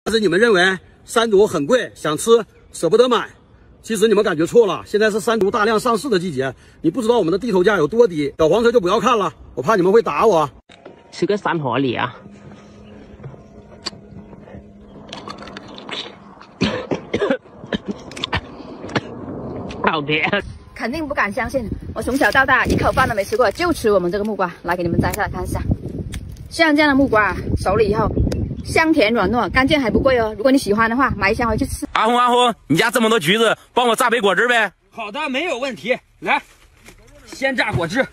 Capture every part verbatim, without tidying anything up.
但是你们认为山竹很贵，想吃舍不得买，其实你们感觉错了。现在是山竹大量上市的季节，你不知道我们的地头价有多低。小黄车就不要看了，我怕你们会打我。 吃个山河里啊！好甜。 肯定不敢相信，我从小到大一口饭都没吃过，就吃我们这个木瓜。来给你们摘下来看一下，像这样的木瓜熟了以后，香甜软糯，干件还不贵哦。如果你喜欢的话，买一箱回去吃。 阿红阿红，你家这么多橘子，帮我榨杯果汁呗。 好的，没有问题。来，先榨果汁。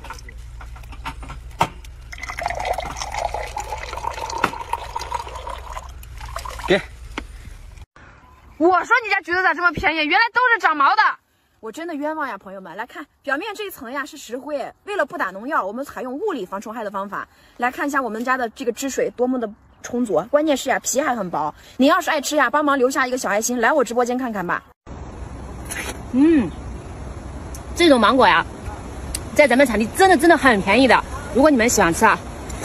给。 我说你家橘子咋这么便宜？原来都是长毛的。 我真的冤枉呀，朋友们！来看表面这一层呀是石灰，为了不打农药，我们采用物理防虫害的方法。来看一下我们家的这个汁水多么的充足，关键是呀皮还很薄。你要是爱吃呀，帮忙留下一个小爱心，来我直播间看看吧。 嗯，这种芒果呀，在咱们产地真的真的很便宜的。如果你们喜欢吃啊，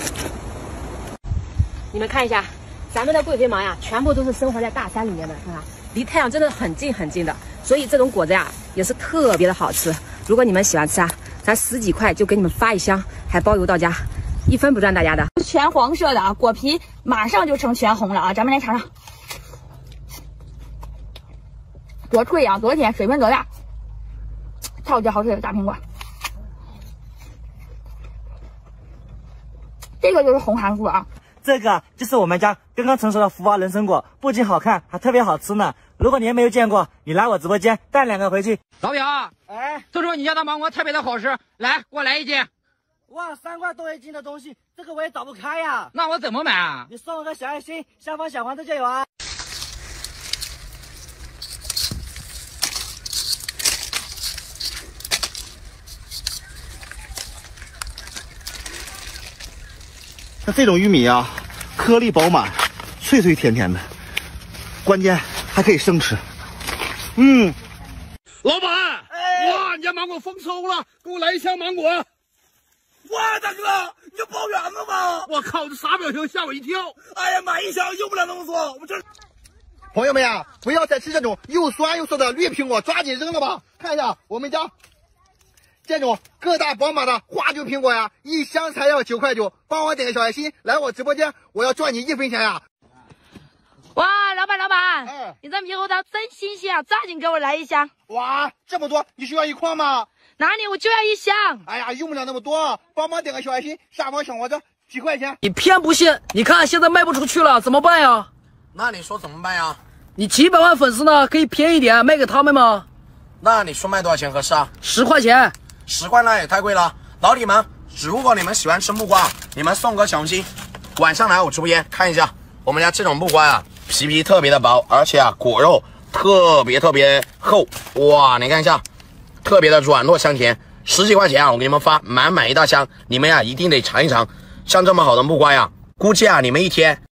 你们看一下，咱们的贵妃芒呀，全部都是生活在大山里面的，看看，离太阳真的很近很近的。 所以这种果子呀也是特别的好吃。如果你们喜欢吃啊，咱十几块就给你们发一箱，还包邮到家，一分不赚大家的。 全黄色的啊，果皮马上就成全红了啊！咱们来尝尝，多脆啊，多甜，水分多大，超级好吃的大苹果。这个就是红函数啊。 这个就是我们家刚刚成熟的福娃人参果，不仅好看，还特别好吃呢。如果你还没有见过，你来我直播间带两个回去。 老表，哎，都说你家的芒果特别的好吃，来，给我来一斤。 哇，三块多一斤的东西，这个我也找不开呀。 那我怎么买啊？ 你送我个小爱心，下方小黄车就有啊。 那这种玉米啊，颗粒饱满，脆脆甜甜的，关键还可以生吃。嗯， 老板，哎、哇，你家芒果丰收了，给我来一箱芒果。 哇，大哥，你就包圆了吗？ 我靠，这啥表情，吓我一跳！ 哎呀，买一箱用不了那么多，我们这。朋友们呀，不要再吃这种又酸又涩的绿苹果，抓紧扔了吧！看一下我们家。 这种个大饱满的花酒苹果呀，一箱才要九块九，帮我点个小爱心，来我直播间，我要赚你一分钱呀！ 哇，老板老板， 哎， 你这猕猴桃真新鲜啊，抓紧给我来一箱！ 哇，这么多，你需要一筐吗？ 哪里，我就要一箱！ 哎呀，用不了那么多，帮忙点个小爱心，下方小黄车几块钱。 你偏不信，你看现在卖不出去了，怎么办呀？ 那你说怎么办呀？ 你几百万粉丝呢，可以便宜点卖给他们吗？ 那你说卖多少钱合适啊？ 十块钱。 十块那也太贵了，老铁们，如果你们喜欢吃木瓜，你们送个小红心，晚上来我直播间看一下，我们家这种木瓜啊，皮皮特别的薄，而且啊果肉特别特别厚，哇，你看一下，特别的软糯香甜，十几块钱啊，我给你们发满满一大箱，你们呀一定得尝一尝，像这么好的木瓜呀，估计啊你们一天